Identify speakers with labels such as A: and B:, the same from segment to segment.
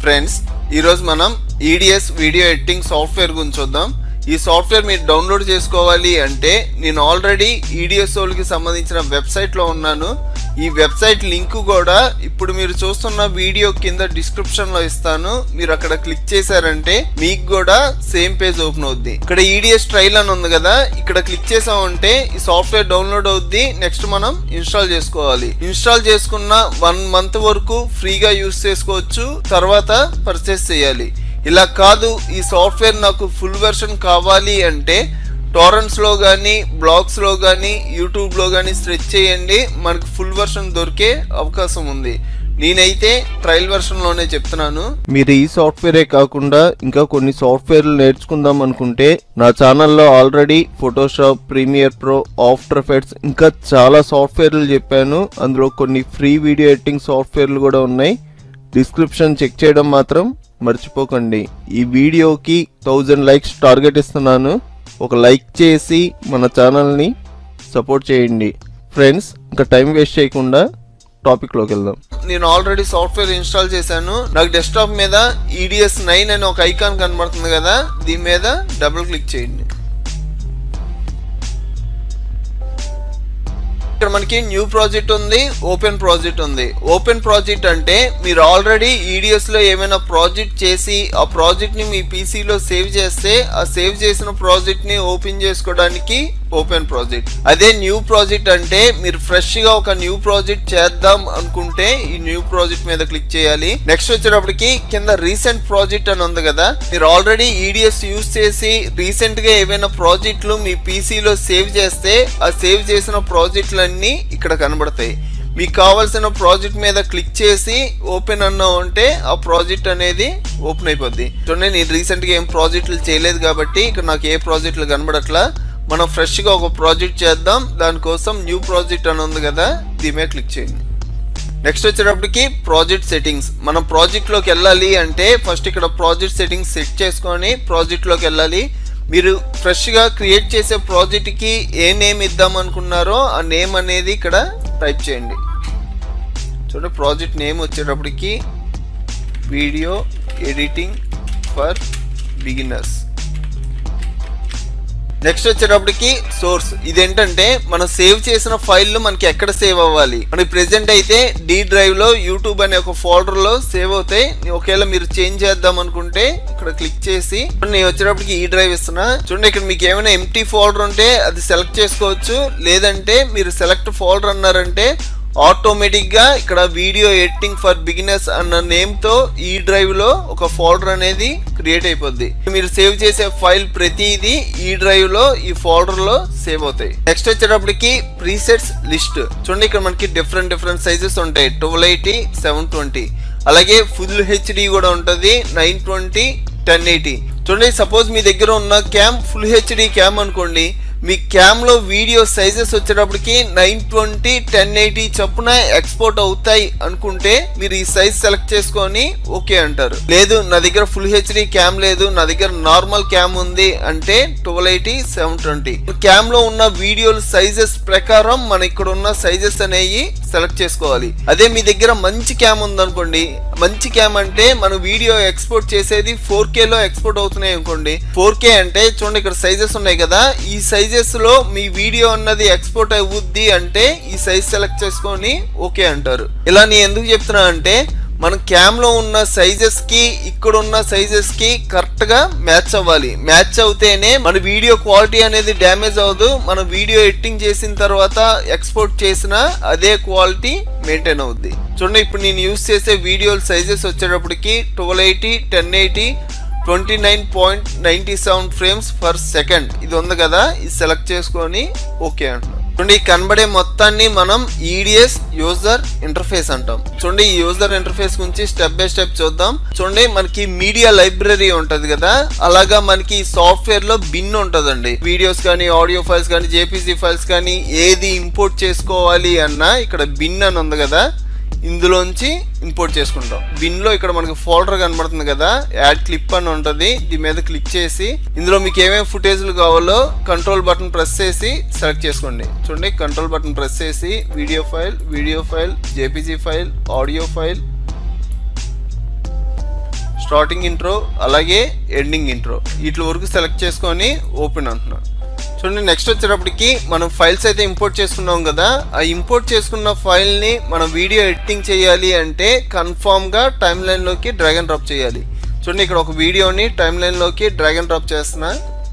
A: Friends ఈరోజు మనం EDS video editing software గురించి చూద్దాం. ఈ సాఫ్ట్వేర్ మీరు డౌన్లోడ్ చేసుకోవాలి అంటే నేను ఆల్రెడీ EDS వాళ్ళకి సంబంధించిన వెబ్సైట్లో ఉన్నాను. ఈ వెబ్సైట్ లింక్ కూడా ఇప్పుడు మీరు చూస్తున్న వీడియో కింద డిస్క్రిప్షన్లో ఇస్తాను. మీరు అక్కడ క్లిక్ చేశారంటే మీకు కూడా సేమ్ పేజ్ ఓపెన్ అవుద్ది. ఇక్కడ EDS ట్రైల్ అని ఉంది కదా, ఇక్కడ క్లిక్ చేసామంటే ఈ సాఫ్ట్వేర్ డౌన్లోడ్ అవుద్ది. నెక్స్ట్ మనం ఇన్స్టాల్ చేసుకోవాలి. ఇన్స్టాల్ చేసుకున్న 1 month వరకు ఫ్రీగా యూస్ చేసుకోవచ్చు, తర్వాత పర్చేస్ చేయాలి. ఇలా కాదు ఈ సాఫ్ట్వేర్ నాకు ఫుల్ వెర్షన్ కావాలి అంటే టోరెంట్స్లో కానీ బ్లాగ్స్లో కానీ యూట్యూబ్లో కానీ సెర్చ్ చేయండి, మనకు ఫుల్ వెర్షన్ దొరికే అవకాశం ఉంది. నేనైతే ట్రయల్ వెర్షన్లోనే చెప్తున్నాను. మీరు ఈ సాఫ్ట్వేరే కాకుండా ఇంకా కొన్ని సాఫ్ట్వేర్లు నేర్చుకుందాం అనుకుంటే నా ఛానల్లో already Photoshop, Premiere Pro, After Effects ఇంకా చాలా సాఫ్ట్వేర్లు చెప్పాను. అందులో కొన్ని ఫ్రీ వీడియో ఎడిటింగ్ సాఫ్ట్వేర్లు కూడా ఉన్నాయి. డిస్క్రిప్షన్ చెక్ చేయడం మాత్రం మర్చిపోకండి. ఈ వీడియోకి 1000 likes టార్గెట్ ఇస్తున్నాను. ఒక లైక్ చేసి మన ఛానల్ని సపోర్ట్ చేయండి. ఫ్రెండ్స్ ఇంకా టైం వేస్ట్ చేయకుండా టాపిక్లోకి వెళ్దాం. నేను ఆల్రెడీ సాఫ్ట్వేర్ ఇన్స్టాల్ చేశాను. నాకు డెస్క్టాప్ మీద EDS 9 అనే ఒక ఐకాన్ కనబడుతుంది కదా, దీని మీద డబుల్ క్లిక్ చేయండి. ఇక్కడ మనకి న్యూ ప్రాజెక్ట్ ఉంది, ఓపెన్ ప్రాజెక్ట్ ఉంది. ఓపెన్ ప్రాజెక్ట్ అంటే మీరు ఆల్రెడీ EDS లో ఏమైనా ప్రాజెక్ట్ చేసి ఆ ప్రాజెక్ట్ ని మీ పీసీలో సేవ్ చేస్తే ఆ సేవ్ చేసిన ప్రాజెక్ట్ ని ఓపెన్ చేసుకోవడానికి ఓపెన్ ప్రాజెక్ట్. అదే న్యూ ప్రాజెక్ట్ అంటే మీరు ఫ్రెష్ గా ఒక న్యూ ప్రాజెక్ట్ చేద్దాం అనుకుంటే ఈ న్యూ ప్రాజెక్ట్ మీద క్లిక్ చేయాలి. నెక్స్ట్ వచ్చేటప్పటికి కింద రీసెంట్ ప్రాజెక్ట్ అని ఉంది కదా, మీరు ఆల్రెడీ EDS యూజ్ చేసి రీసెంట్ గా ఏవైనా ప్రాజెక్టులు మీ పీసీలో సేవ్ చేస్తే ఆ సేవ్ చేసిన ప్రాజెక్టులన్నీ ఇక్కడ కనబడతాయి. మీకు కావాల్సిన ప్రాజెక్ట్ మీద క్లిక్ చేసి ఓపెన్ అన్నా ఉంటే ఆ ప్రాజెక్ట్ అనేది ఓపెన్ అయిపోద్ది. చూడండి, నేను రీసెంట్ గా ఏం ప్రాజెక్టులు చేయలేదు కాబట్టి ఇక్కడ నాకు ఏ ప్రాజెక్టులు కనబడట్లా. మనం ఫ్రెష్ గా ఒక ప్రాజెక్ట్ చేద్దాం, దానికోసం న్యూ ప్రాజెక్ట్ అని ఉంది కదా, దీని మీద క్లిక్ చేయండి. నెక్స్ట్ వచ్చేటప్పటికి ప్రాజెక్ట్ సెట్టింగ్స్. మనం ప్రాజెక్ట్ లోకి వెళ్ళాలి అంటే ఫస్ట్ ఇక్కడ ప్రాజెక్ట్ సెట్టింగ్స్ సెట్ చేసుకొని ప్రాజెక్ట్ లోకి వెళ్ళాలి. మీరు ఫ్రెష్ గా క్రియేట్ చేసే ప్రాజెక్ట్ కి ఏ నేమ్ ఇద్దాం అనుకున్నారో ఆ నేమ్ అనేది ఇక్కడ టైప్ చేయండి. చూడండి, ప్రాజెక్ట్ నేమ్ వచ్చేటప్పటికి video editing for beginners. Next వచ్చేటప్పటికి సోర్స్. ఇదేంటంటే మనం సేవ్ చేసిన ఫైల్ మనకి ఎక్కడ సేవ్ అవ్వాలి. మనకి ప్రెసెంట్ అయితే D డ్రైవ్ లో యూట్యూబ్ అనే ఒక ఫోల్డర్ లో సేవ్ అవుతాయి. ఒకవేళ మీరు చేంజ్ చేద్దాం అనుకుంటే ఇక్కడ క్లిక్ చేసి నేను వచ్చేటప్పటికి ఈ డ్రైవ్ ఇస్తున్నా. చూడండి, ఇక్కడ మీకు ఏమైనా ఎంటీ ఫోల్డర్ ఉంటే అది సెలెక్ట్ చేసుకోవచ్చు, లేదంటే మీరు సెలెక్ట్ ఫోల్డర్ అన్నారంటే ఆటోమేటిక్ గా ఇక్కడ వీడియో ఎడిటింగ్ ఫర్ బిగినర్స్ అన్న నేమ్ తో ఈ డ్రైవ్ లో ఒక ఫోల్డర్ అనేది క్రియేట్ అయిపోద్ది. మీరు సేవ్ చేసే ఫైల్ ప్రతిదీ ఈ డ్రైవ్ లో ఈ ఫోల్డర్ లో సేవ్ అవుతాయి. నెక్స్ట్ వచ్చేటప్పటికి ప్రీసెట్స్ లిస్ట్. చూడండి, ఇక్కడ మనకి డిఫరెంట్ సైజెస్ ఉంటాయి. 1280, 720, అలాగే ఫుల్ HD కూడా ఉంటుంది, 920, 1080. చూడండి, సపోజ్ మీ దగ్గర ఉన్న క్యామ్ ఫుల్ HD క్యామ్ అనుకోండి, మీ క్యామ్ లో వీడియో సైజెస్ వచ్చేటప్పటికి 920, 1080 చొప్పున ఎక్స్పోర్ట్ అవుతాయి అనుకుంటే మీరు ఈ సైజ్ సెలెక్ట్ చేసుకొని ఓకే అంటారు. లేదు నా దగ్గర ఫుల్ HD క్యామ్ లేదు, నా దగ్గర నార్మల్ క్యామ్ ఉంది అంటే 1280, 720. క్యామ్ లో ఉన్న వీడియోల సైజెస్ ప్రకారం మన ఇక్కడ ఉన్న సైజెస్ అనేవి సెలెక్ట్ చేసుకోవాలి. అదే మీ దగ్గర మంచి క్యామ్ ఉందనుకోండి, మంచి క్యామ్ అంటే మన వీడియో ఎక్స్పోర్ట్ చేసేది 4K లో ఎక్స్పోర్ట్ అవుతున్నాయి అనుకోండి. 4K అంటే చూడండి ఇక్కడ సైజెస్ ఉన్నాయి కదా, ఈ సైజెస్ లో మీ వీడియో అన్నది ఎక్స్పోర్ట్ అవుద్ది అంటే ఈ సైజ్ సెలెక్ట్ చేసుకొని ఓకే అంటారు. ఇలా నేను ఎందుకు చెప్తున్నా అంటే మన క్యామ్ లో ఉన్న సైజెస్ కి ఇక్కడ ఉన్న సైజెస్ కి కరెక్ట్ గా మ్యాచ్ అవ్వాలి. మ్యాచ్ అవుతేనే మన వీడియో క్వాలిటీ అనేది డ్యామేజ్ అవ్వదు. మన వీడియో ఎడిటింగ్ చేసిన తర్వాత ఎక్స్పోర్ట్ చేసిన అదే క్వాలిటీ మెయింటైన్ అవుద్ది. చూడండి, ఇప్పుడు నేను యూజ్ చేసే వీడియో సైజెస్ వచ్చేటప్పటికి 1280, 1080, 29.97 frames per second ఇది ఉంది కదా, ఇది సెలెక్ట్ చేసుకొని ఓకే అంటాం. చూడండి, కనబడే మొత్తాన్ని మనం EDS యూజర్ ఇంటర్ఫేస్ అంటాం. చూడండి, ఈ యూజర్ ఇంటర్ఫేస్ గురించి స్టెప్ బై స్టెప్ చూద్దాం. చూడండి, మనకి మీడియా లైబ్రరీ ఉంటది కదా, అలాగా మనకి సాఫ్ట్వేర్ లో బిన్ ఉంటదండి. వీడియోస్ కానీ, ఆడియో ఫైల్స్ కానీ, JPG ఫైల్స్ కానీ ఏది ఇంపోర్ట్ చేసుకోవాలి అన్నా ఇక్కడ బిన్ అని ఉంది కదా, ఇందులోంచి ఇంపోర్ట్ చేసుకుంటాం. బిన్ లో ఇక్కడ మనకి ఫోల్డర్ కనబడుతుంది కదా, యాడ్ క్లిప్ అని ఉంటుంది, దీని మీద క్లిక్ చేసి ఇందులో మీకు ఏమేమి ఫుటేజ్లు కావాలో కంట్రోల్ బటన్ ప్రెస్ చేసి సెలెక్ట్ చేసుకోండి. చూడండి, కంట్రోల్ బటన్ ప్రెస్ చేసి video file, JPG file, audio file, starting intro అలాగే ఎండింగ్ ఇంట్రో వీటి వరకు సెలెక్ట్ చేసుకొని ఓపెన్ అంటున్నాను. చూడండి నెక్స్ట్ వచ్చేటప్పటికి మనం ఫైల్స్ అయితే ఇంపోర్ట్ చేసుకున్నాం కదా, ఆ ఇంపోర్ట్ చేసుకున్న ఫైల్ని మనం వీడియో ఎడిటింగ్ చేయాలి అంటే కన్ఫామ్గా టైమ్ లైన్లోకి డ్రాగ్ అండ్ డ్రాప్ చేయాలి. చూడండి ఇక్కడ ఒక వీడియోని టైమ్ లైన్లోకి డ్రాగ్ అండ్ డ్రాప్ చేస్తున్నా.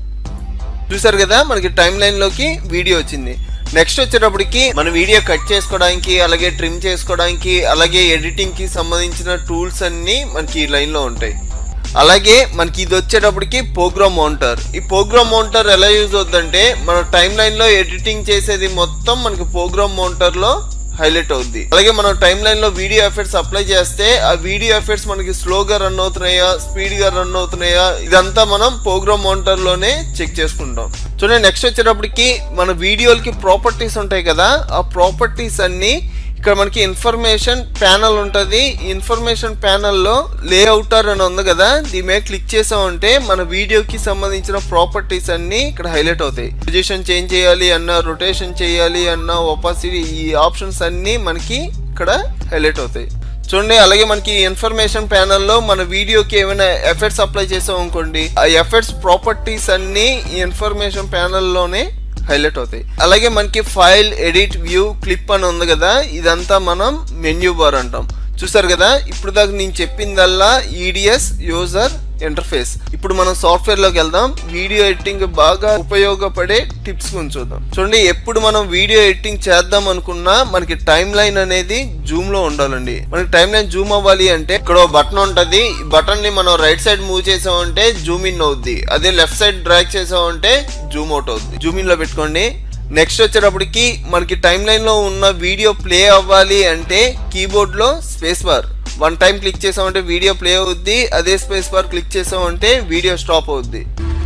A: చూసారు కదా మనకి టైమ్ లైన్లోకి వీడియో వచ్చింది. నెక్స్ట్ వచ్చేటప్పటికి మన వీడియో కట్ చేసుకోవడానికి అలాగే ట్రిమ్ చేసుకోవడానికి అలాగే ఎడిటింగ్కి సంబంధించిన టూల్స్ అన్నీ మనకి ఈ లైన్లో ఉంటాయి. అలాగే మనకి ఇది వచ్చేటప్పటికి ప్రోగ్రామ్ మౌంటర్. ఈ ప్రోగ్రామ్ మౌంటర్ ఎలా యూజ్ అవుతుందంటే మన టైమ్ లైన్లో ఎడిటింగ్ చేసేది మొత్తం మనకి ప్రోగ్రామ్ మౌంటర్లో హైలైట్ అవుద్ది. అలాగే మనం టైమ్ లైన్లో వీడియో ఎఫెక్ట్స్ అప్లై చేస్తే ఆ వీడియో ఎఫెక్ట్స్ మనకి స్లోగా రన్ అవుతున్నాయా స్పీడ్గా రన్ అవుతున్నాయా ఇదంతా మనం ప్రోగ్రామ్ మౌంటర్లోనే చెక్ చేసుకుంటాం. చూడండి నెక్స్ట్ వచ్చేటప్పటికి మన వీడియోలకి ప్రాపర్టీస్ ఉంటాయి కదా, ఆ ప్రాపర్టీస్ అన్నీ ఇక్కడ మనకి ఇన్ఫర్మేషన్ ప్యానల్ ఉంటుంది. ఈ ఇన్ఫర్మేషన్ ప్యానల్లో లేఅవుటర్ అని ఉంది కదా, దీని మీద క్లిక్ చేసామంటే మన వీడియోకి సంబంధించిన ప్రాపర్టీస్ అన్ని ఇక్కడ హైలైట్ అవుతాయి. పొజిషన్ చేంజ్ చేయాలి అన్న, రొటేషన్ చేయాలి అన్న, ఒపాసిటీ ఈ ఆప్షన్స్ అన్ని మనకి ఇక్కడ హైలైట్ అవుతాయి. చూడండి అలాగే మనకి ఇన్ఫర్మేషన్ ప్యానల్లో మన వీడియోకి ఏమైనా ఎఫెక్ట్స్ అప్లై చేసాం అనుకోండి, ఆ ఎఫెక్ట్స్ ప్రాపర్టీస్ అన్ని ఈ ఇన్ఫర్మేషన్ ప్యానల్లోనే హైలైట్ అవుతాయి. అలాగే మనకి ఫైల్ ఎడిట్ వ్యూ క్లిప్ అని ఉంది కదా, ఇదంతా మనం మెన్యూ బార్ అంటాం. చూసారు కదా ఇప్పుడు దాకా నేను చెప్పిందల్లా ఈడిఎస్ యూజర్ ఇంటర్ఫేస్. ఇప్పుడు మనం సాఫ్ట్వేర్లోకి వెళ్దాం. వీడియో ఎడిటింగ్ బాగా ఉపయోగపడే టిప్స్ గురించి చూద్దాం. చూడండి ఎప్పుడు మనం వీడియో ఎడిటింగ్ చేద్దాం అనుకున్నా మనకి టైమ్ లైన్ అనేది జూమ్ లో ఉండాలండి. మనకి టైమ్ లైన్ జూమ్ అవ్వాలి అంటే ఇక్కడ బటన్ ఉంటది, ఈ బటన్ ని మనం రైట్ సైడ్ మూవ్ చేసామంటే జూమ్ ఇన్ అవుద్ది, అదే లెఫ్ట్ సైడ్ డ్రాగ్ చేసామంటే జూమ్ అవుట్ అవుద్ది. జూమ్ ఇన్ లో పెట్టుకోండి. నెక్స్ట్ వచ్చేటప్పటికి మనకి టైమ్ లైన్ లో ఉన్న వీడియో ప్లే అవ్వాలి అంటే కీబోర్డ్ లో space bar one time click చేసామంటే వీడియో ప్లే అవుద్ది, అదే స్పేస్ బార్ క్లిక్ చేసామంటే వీడియో స్టాప్ అవుద్ది.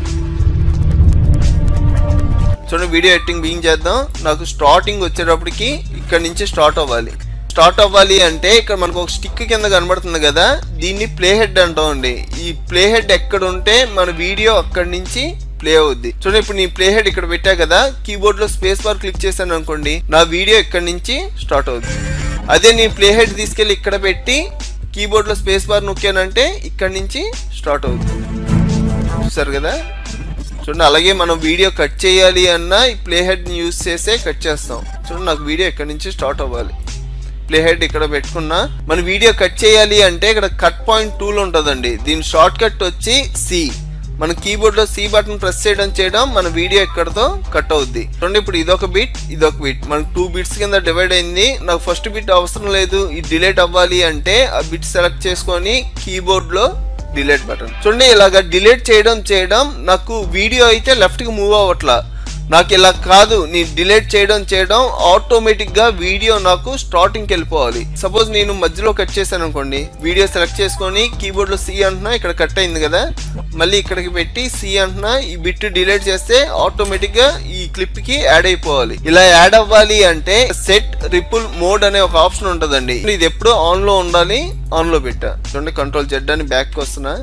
A: చూడండి వీడియో ఎడిటింగ్ బిగిన్ చేద్దాం. నాకు స్టార్టింగ్ వచ్చేటప్పటికి ఇక్కడ నుంచి స్టార్ట్ అవ్వాలి అంటే ఇక్కడ మనకు ఒక స్టిక్ కింద కనబడుతుంది కదా, దీన్ని ప్లే హెడ్ అంటామండి. ఈ ప్లే హెడ్ ఎక్కడ ఉంటే మన వీడియో అక్కడి నుంచి ప్లే అవుద్ది. చూడండి ఇప్పుడు నీ ప్లే హెడ్ ఇక్కడ పెట్టా కదా, కీబోర్డ్ లో స్పేస్ బార్ క్లిక్ చేశాను అనుకోండి, నా వీడియో ఇక్కడి నుంచి స్టార్ట్ అవుద్ది. అదే నీ ప్లే హెడ్ తీసుకెళ్ళి ఇక్కడ పెట్టి కీబోర్డ్ లో స్పేస్ బార్ నొక్కానంటే ఇక్కడి నుంచి స్టార్ట్ అవుతుంది. చూసారు కదా. చూడండి అలాగే మనం వీడియో కట్ చేయాలి అన్నా ఈ ప్లే హెడ్ ని యూజ్ చేసే కట్ చేస్తాం. చూడండి నాకు వీడియో ఇక్కడి నుంచి స్టార్ట్ అవ్వాలి, ప్లే హెడ్ ఇక్కడ పెట్టుకున్నా. మన వీడియో కట్ చేయాలి అంటే ఇక్కడ కట్ పాయింట్ టూల్ ఉంటుందండి, దీని షార్ట్ కట్ వచ్చి సి. మన కీబోర్డ్ లో సి బటన్ ప్రెస్ చేయడం మన వీడియో ఎక్కడతో కట్ అవుద్ది. చూడండి ఇప్పుడు ఇదొక బిట్ మనకు 2 బిట్స్ కింద డివైడ్ అయింది. నాకు ఫస్ట్ బిట్ అవసరం లేదు, ఇది డిలీట్ అవ్వాలి అంటే ఆ బిట్ సెలెక్ట్ చేసుకొని కీబోర్డ్ లో డిలీట్ బటన్. చూడండి ఇలాగ డిలీట్ చేయడం నాకు వీడియో అయితే లెఫ్ట్ కి మూవ్ అవ్వట్లా, నాకు ఇలా కాదు, నీ డిలీట్ చేయడం ఆటోమేటిక్ గా వీడియో నాకు స్టార్టింగ్ కి వెళ్ళిపోవాలి. సపోజ్ నేను మధ్యలో కట్ చేశాను అనుకోండి, వీడియో సెలెక్ట్ చేసుకొని కీబోర్డ్ లో సి అంటున్నా, ఇక్కడ కట్ అయింది కదా, మళ్ళీ ఇక్కడికి పెట్టి సి అంటున్నా, ఈ బిట్ డిలీట్ చేస్తే ఆటోమేటిక్ గా ఈ క్లిప్ కి యాడ్ అయిపోవాలి. ఇలా యాడ్ అవ్వాలి అంటే సెట్ రిపుల్ మోడ్ అనే ఒక ఆప్షన్ ఉంటుందండి, ఇది ఎప్పుడు ఆన్ లో ఉండాలి, ఆన్ లో పెట్టా. చూడండి కంట్రోల్ జెడ్ అని బ్యాక్ వస్తున్నా.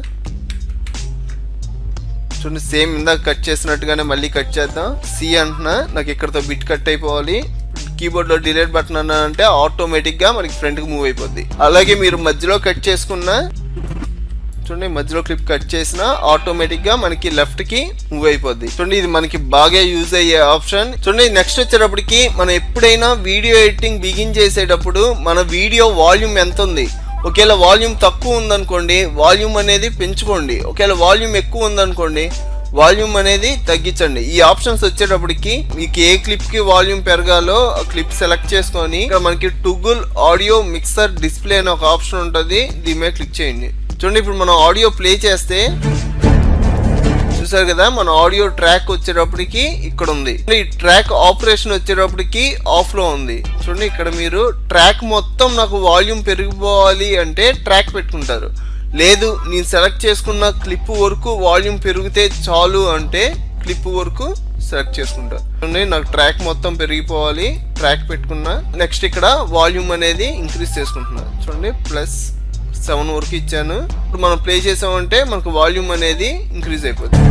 A: చూడండి సేమ్ ఇందాక కట్ చేసినట్టుగానే మళ్ళీ కట్ చేద్దాం. సి అంటున్నా, నాకు ఇక్కడతో బిట్ కట్ అయిపోవాలి. కీబోర్డ్ లో డిలీట్ బటన్ అన్నా అంటే ఆటోమేటిక్ గా మనకి ఫ్రంట్ కి మూవ్ అయిపోద్ది. అలాగే మీరు మధ్యలో కట్ చేసుకున్నా, చూడండి మధ్యలో క్లిప్ కట్ చేసినా ఆటోమేటిక్ గా మనకి లెఫ్ట్ కి మూవ్ అయిపోద్ది. చూడండి ఇది మనకి బాగా యూజ్ అయ్యే ఆప్షన్. చూడండి నెక్స్ట్ వచ్చేటప్పటికి మనం ఎప్పుడైనా వీడియో ఎడిటింగ్ బిగిన్ చేసేటప్పుడు మన వీడియో వాల్యూమ్ ఎంత ఉంది, ఒకవేళ వాల్యూమ్ తక్కువ ఉందనుకోండి వాల్యూమ్ అనేది పెంచుకోండి, ఒకవేళ వాల్యూమ్ ఎక్కువ ఉందనుకోండి వాల్యూమ్ అనేది తగ్గించండి. ఈ ఆప్షన్స్ వచ్చేటప్పటికి మీకు ఏ క్లిప్ కి వాల్యూమ్ పెరగాలో ఆ క్లిప్ సెలెక్ట్ చేసుకొని ఇక్కడ మనకి టూగుల్ ఆడియో మిక్సర్ డిస్ప్లే అనే ఒక ఆప్షన్ ఉంటుంది, దీని మీద క్లిక్ చేయండి. చూడండి ఇప్పుడు మనం ఆడియో ప్లే చేస్తే చూసారు కదా మన ఆడియో ట్రాక్ వచ్చేటప్పటికి ఇక్కడ ఉంది, ఈ ట్రాక్ ఆపరేషన్ వచ్చేటప్పటికి ఆఫ్ లో ఉంది. చూడండి ఇక్కడ మీరు ట్రాక్ మొత్తం నాకు వాల్యూమ్ పెరిగిపోవాలి అంటే ట్రాక్ పెట్టుకుంటారు, లేదు నేను సెలెక్ట్ చేసుకున్న క్లిప్ వరకు వాల్యూమ్ పెరిగితే చాలు అంటే క్లిప్ వరకు సెలెక్ట్ చేసుకుంటా. చూడండి నాకు ట్రాక్ మొత్తం పెరిగిపోవాలి, ట్రాక్ పెట్టుకున్నా. నెక్స్ట్ ఇక్కడ వాల్యూమ్ అనేది ఇంక్రీజ్ చేసుకుంటున్నా. చూడండి +7 వరకు ఇచ్చాను. ఇప్పుడు మనం ప్లే చేసామంటే మనకు వాల్యూమ్ అనేది ఇంక్రీజ్ అయిపోతుంది.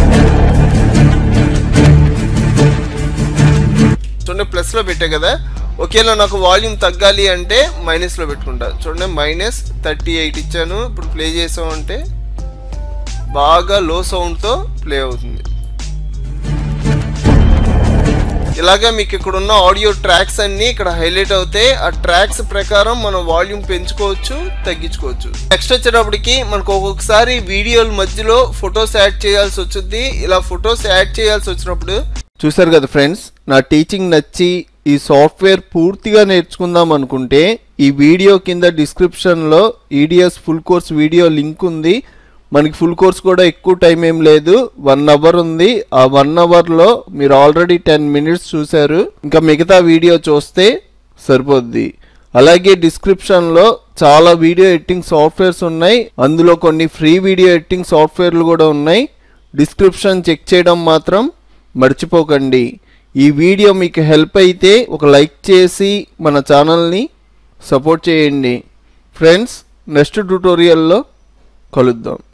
A: చూడండి ప్లస్ లో పెట్టా కదా, ఒకవేళ నాకు వాల్యూమ్ తగ్గాలి అంటే మైనస్లో పెట్టుకుంటా. చూడండి -38 ఇచ్చాను. ఇప్పుడు ప్లే చేసామంటే బాగా లో సౌండ్తో ప్లే అవుతుంది. ఇలాగా మీకు ఇక్కడ ఉన్న ఆడియో ట్రాక్స్ అన్ని ఇక్కడ హైలైట్ అవుతాయి. ఆ ట్రాక్స్ ప్రకారం మనం వాల్యూమ్ పెంచుకోవచ్చు, తగ్గించుకోవచ్చు. నెక్స్ట్ వచ్చేటప్పటికి మనకు ఒక్కొక్కసారి వీడియోల మధ్యలో ఫొటోస్ యాడ్ చేయాల్సి వచ్చింది. ఇలా ఫొటోస్ యాడ్ చేయాల్సి వచ్చినప్పుడు చూసారు కదా ఫ్రెండ్స్, నా టీచింగ్ నచ్చి ఈ సాఫ్ట్వేర్ పూర్తిగా నేర్చుకుందాం అనుకుంటే ఈ వీడియో కింద డిస్క్రిప్షన్లో EDS full course video link ఉంది. మనకి ఫుల్ కోర్స్ కూడా ఎక్కువ టైం ఏం లేదు, 1 అవర్ ఉంది. ఆ 1 అవర్లో మీరు ఆల్రెడీ 10 మినిట్స్ చూశారు. ఇంకా మిగతా వీడియో చూస్తే సరిపోద్ది. అలాగే డిస్క్రిప్షన్లో చాలా వీడియో ఎడిటింగ్ సాఫ్ట్వేర్స్ ఉన్నాయి. అందులో కొన్ని ఫ్రీ వీడియో ఎడిటింగ్ సాఫ్ట్వేర్లు కూడా ఉన్నాయి. డిస్క్రిప్షన్ చెక్ చేయడం మాత్రం మర్చిపోకండి. ఈ వీడియో మీకు హెల్ప్ అయితే ఒక లైక్ చేసి మన ఛానల్ని సపోర్ట్ చేయండి. ఫ్రెండ్స్, నెక్స్ట్ ట్యుటోరియల్లో కలుద్దాం.